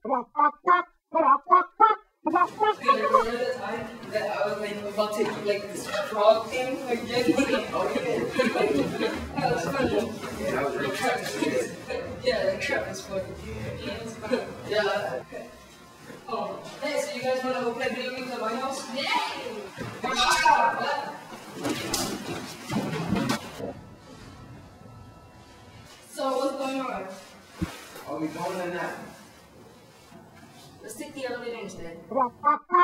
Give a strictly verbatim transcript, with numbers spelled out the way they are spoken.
Remember the time that I was like about to like this frog thing like get oh yeah. That was funny. Yeah, that was really Trap is good. Yeah, the trap is funny. Yeah. Okay. Oh, hey, so you guys wanna go play video games at my house? Yeah. So what's going on? Are we going or not? Let's take the elevator instead.